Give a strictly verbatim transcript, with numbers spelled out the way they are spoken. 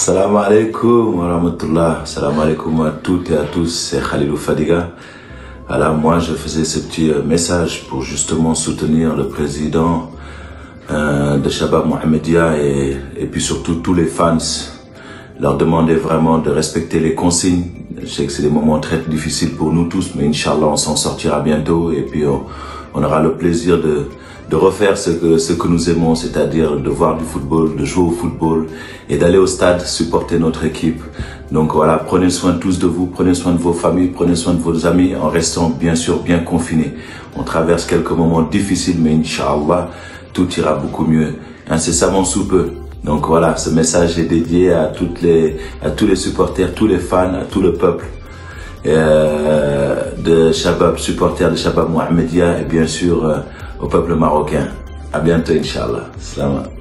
Salam alaikum wa rahmatullah. Salam alaikum à toutes et à tous. C'est Khalilou Fadiga. Alors moi, je faisais ce petit message pour justement soutenir le président euh, de Shabab Mohammedia et, et puis surtout tous les fans. Leur demander vraiment de respecter les consignes. Je sais que c'est des moments très difficiles pour nous tous, mais Inch'Allah, on s'en sortira bientôt et puis on, on aura le plaisir de, de refaire ce que, ce que nous aimons, c'est-à-dire de voir du football, de jouer au football et d'aller au stade supporter notre équipe. Donc voilà, prenez soin tous de vous, prenez soin de vos familles, prenez soin de vos amis en restant bien sûr bien confinés. On traverse quelques moments difficiles, mais Inch'Allah, tout ira beaucoup mieux, incessamment sous peu. Donc voilà, ce message est dédié à toutes les, à tous les supporters, tous les fans, à tout le peuple euh, de Shabab, supporters de Shabab Mohammedia et bien sûr euh, au peuple marocain. À bientôt, Inch'Allah. Salam.